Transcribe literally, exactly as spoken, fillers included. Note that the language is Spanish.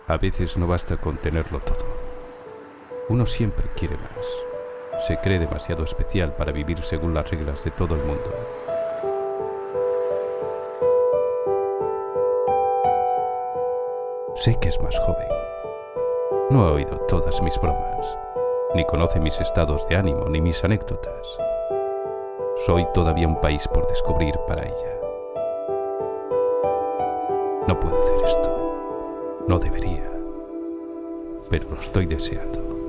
A veces no basta con tenerlo todo. Uno siempre quiere más. Se cree demasiado especial para vivir según las reglas de todo el mundo. Sé que es más joven. No ha oído todas mis bromas, ni conoce mis estados de ánimo ni mis anécdotas. Soy todavía un país por descubrir para ella. No puedo hacer esto. No debería. Pero lo estoy deseando.